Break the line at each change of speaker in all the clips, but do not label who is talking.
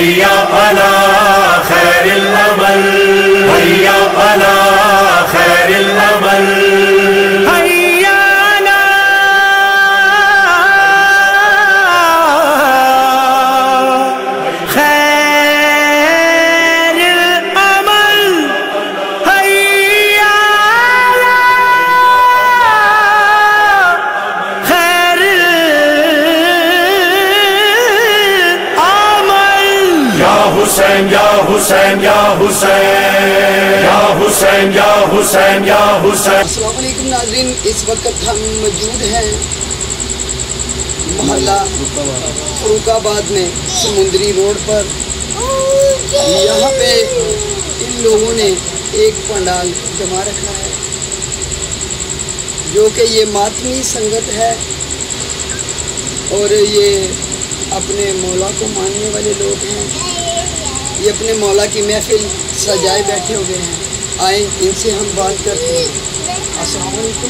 हैया अला खैरिल अमल, हैया अला खैरिल अमल, हैया अला खैरिल अमल, हैया अला खैरिल या हुसैन या हुसैन या हुसैन या हुसैन या हुसैन या हुसैन।
अस्सलाम वालेकुम नाज़रीन, इस वक्त हम मौजूद हैं मोहल्ला फरूकाबाद में समुंदरी रोड पर। यहाँ पे इन लोगों ने एक पंडाल जमा रखा है जो कि ये मातमी संगत है और ये अपने मौला को मानने वाले लोग हैं। ये अपने मौला की महफिल सजाए बैठे हुए हैं। आए इनसे हम बात करते हैं। अस्सलाम वालेकुम।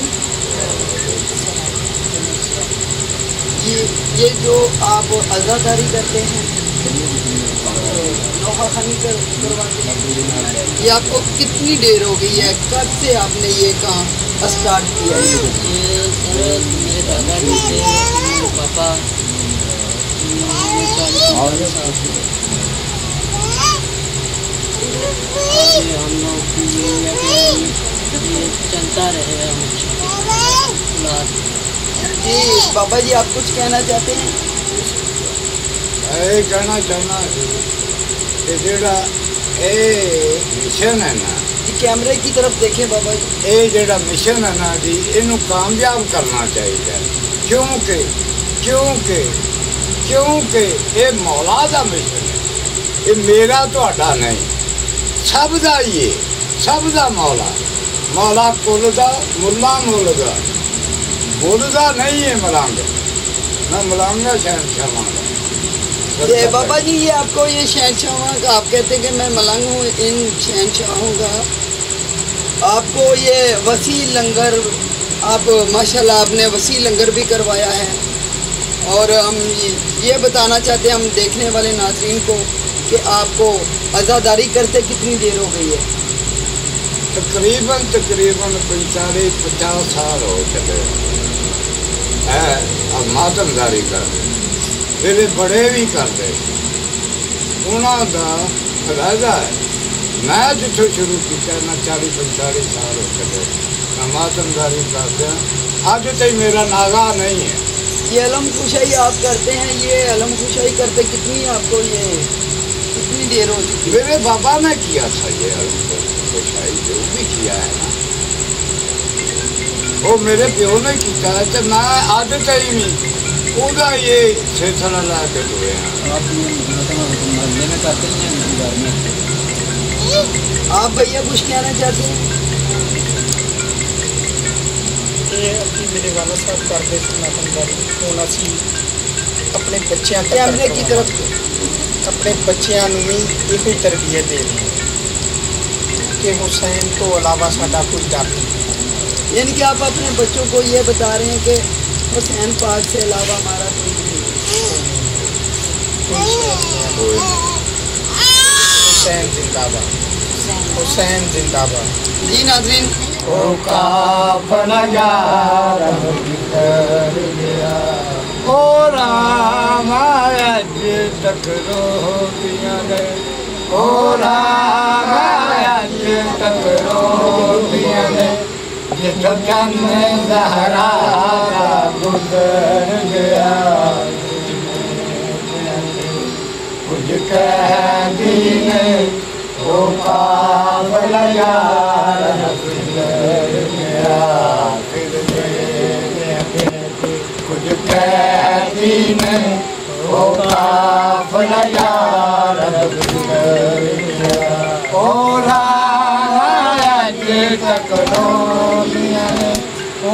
ये जो आप अज़ादारी करते हैं, लोहा खानी करवाते हैं, ये आपको कितनी देर हो गई है? कब से आपने ये काम स्टार्ट किया?
ये सर मेरे दादाजी से मेरे पापा हम लोग ये चलता रहे
जी बाबा जी, आप कुछ कहना चाहते हैं?
कहना चाहना मिशन है ना
जी, कैमरे की तरफ देखें बाबा जी।
ये जो मिशन है ना जी, इनू कामयाब करना चाहिए। क्योंकि क्योंकि क्योंकि ये मौला का मिशन है, ये मेरा तुहाडा नहीं, सब का ही है, सब का मौला। मौला कुल का, मुला मुल का, मुल का नहीं है मलंग, मैं मलंगा शहनशाह का।
ये बाबा जी, ये आपको ये शहनशाहों का, आप कहते हैं कि मैं मलंग हूँ इन शहनशाहों का। आपको ये वसी लंगर, आप माशाल्लाह आपने वसी लंगर भी करवाया है। और हम ये बताना चाहते हैं हम देखने वाले नाज़रीन को कि आपको अज़ादारी करते कितनी देर हो गई है?
तकरीबन 45-50 साल हो चले है। अब मातमदारी कर मेरे बड़े भी करते, उन्होंने राजा है। मैं जितों शुरू किया ना 40-45 साल हो चले मैं मातमदारी करते। अज तक मेरा नागा नहीं है।
ये अलम खुशाई आप करते हैं, ये अलम खुशाई करते कितनी आपको ये कितनी देर हो चुकी?
मेरे बाबा ने किया था ये अलम खुशाई, जो भी किया है ना वो मेरे प्यो ने किया है। तो मैं अज तक नहीं पूरा ये सिलसिला ला के हुए हैं।
आप भैया कुछ कहना चाहते हैं?
मेरे वाला साहब करते ਹੁਣ ਅਸੀਂ अपने बच्चों
कैमरे की तरफ
अपने बच्चों भी यही तरबियत दे रहे हैं कि हुसैन तो अलावा साडा कोई डर नहीं।
यानी कि आप अपने बच्चों को ये बता रहे हैं कि हुसैन पाक से अलावा हमारा कोई नहीं।
हुसैन जिंदाबाद, हुसैन जिंदाबाद।
जी नाज़रीन,
ओ काफला यार गया, ओ राम अज तक रोटियां गए, ओ राम अज तक रोटियां गए, जितो चन्न ज़हरा गुजर गया। कुछ कह दी ने ओ काफला यार गुजर गया, कुछ कह दी ने ओ काफला यार गुजर गया। ओ राज तक रोटियां ने, ओ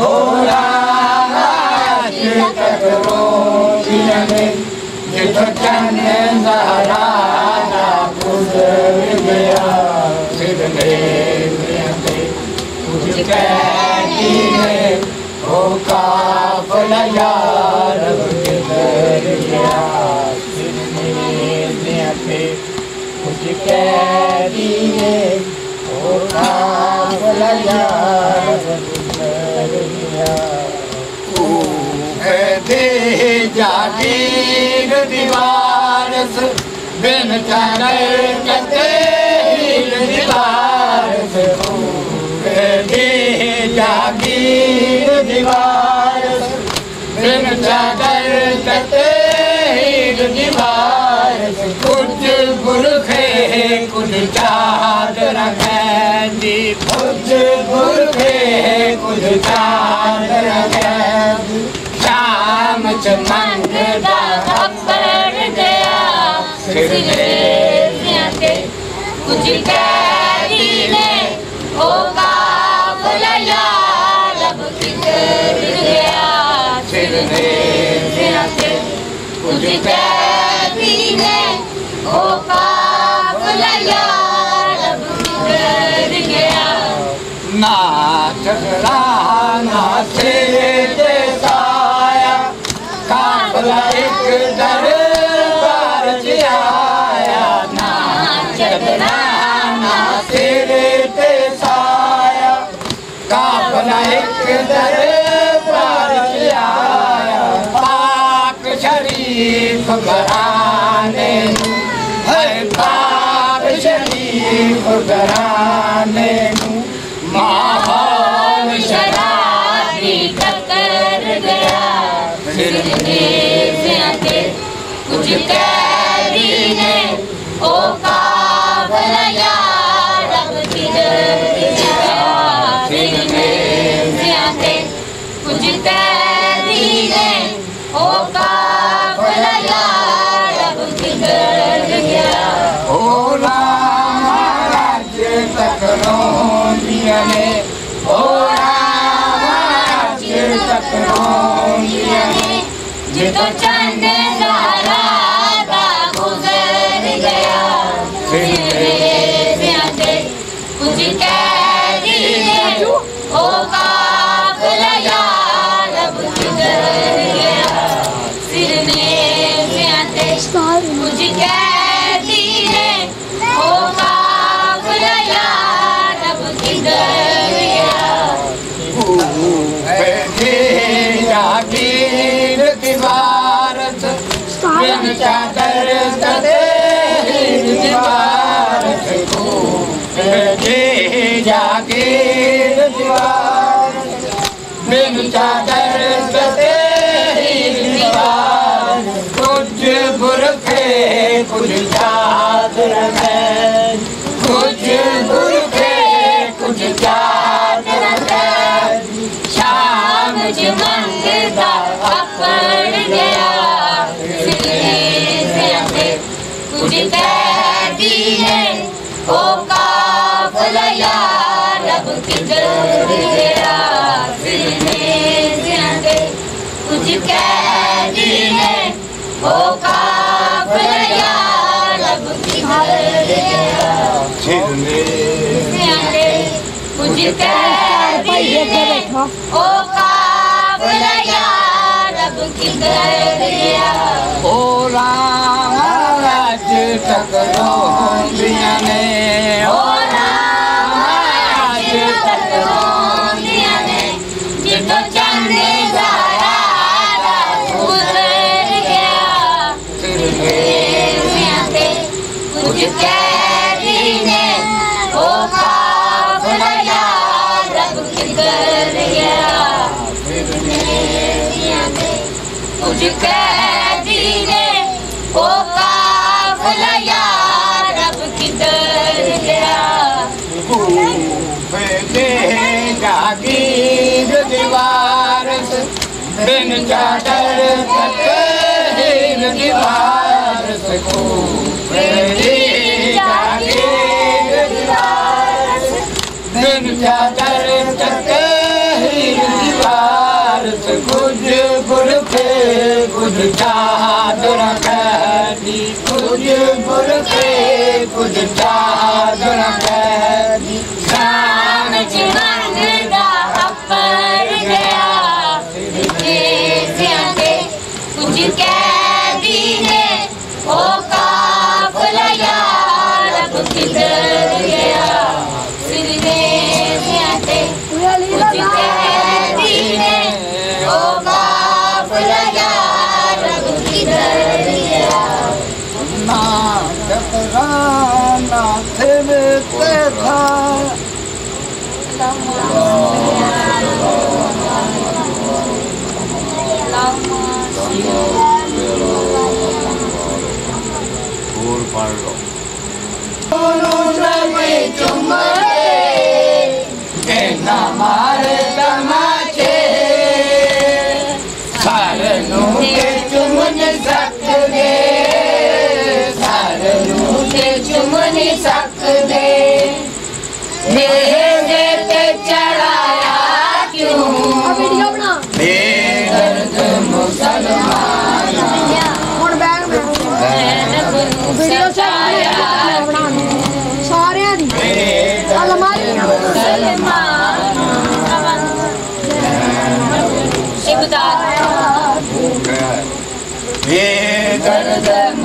राज तक रोटियां ने, जितो चन्न ज़हरा गुजर गया। कुछ कहती है ओ काफला यार गुजर गया। काफिला यार गुजर गया। दे जागीर दीवार से बिन चादर कते दीवार से दे जागीर दीवार से बिन चादर कते दीवार से कुछ बुरखे कुछ चादर कैदी कुछ बुरखे कुछ चादर कैदी शाम च मंगदा अपर गया सिरते कुछ कैदी ने ओ काफिला यार अब किधर गया सिरते कुछ कैदी ने ओ काफिला यार अब किधर गया। ना चकरा ना से काफिला एक दरबार से आया। ना चदरा ना सिर ते साया काफिला एक दरबार से आया। पाक शरीफ घराने है पाक शरीफ घराने माहौल शराबी टकर गया सिरते कुछ कैदी ने ओ काफिला यार अब किधर गया सिरते कुछ कैदी ने ओ काफिला यार अब किधर गया। ओ राम राज्य तक रोंदिया ने ओ राम राज्य तक रोंदिया ने जितो चंद ज़हरा दा गुज़र गया सिरते कुछ कैदी ने ओ काफिला यार अब किधर गया सिरते कुछ कैदी ने ओ काफिला यार अब किधर गया। जागीर दीवार से बिन चादर कते दीवार से जागीर दीवार बिन चादर कते दीवार कुछ बुरखे कुछ चादर में कुछ बुरखे कुछ चादर में शाम च मंगदा अपर गया सिरते कुछ कैदी ने ओ काफिला यार अब किधर गया सिरते कुछ कैदी ने ओ काफिला यार अब किधर गया सिरते कुछ कैदी ने ओ काफिला यार अब किधर गया। ओ राम राज्य तक रोंदिया ने ओ राम राज्य तक रोंदिया ने जितो चंद ज़हरा दा गुज़र गया सिरते कुछ कैदी ने ओ काफिला यार अब किधर गया कुछ कैदी ने ओ काफिला यार अब किधर गया। जागीर दीवार से बिन चादर कते दीवार से जागीर दीवार से बिन चादर कते दीवार से कुछ बुरखे कुछ चादर कैदी कुछ बुरखे कुछ चादर कैदी शाम च मंगदा अपर गया सिरते कुछ कैदी ने ओ काफिला यार अब किधर गया सिरते
और पढ़ लो
मारे तमाचे सारनू के चुमन सकदे सारनू के चुमन सकदे मेरे ते चढ़ाया क्यों वीडियो बना बेदर्द मुसलमान और बैग में वीडियो चढ़ाया सारे अलमारी मुसलमान ये दर्द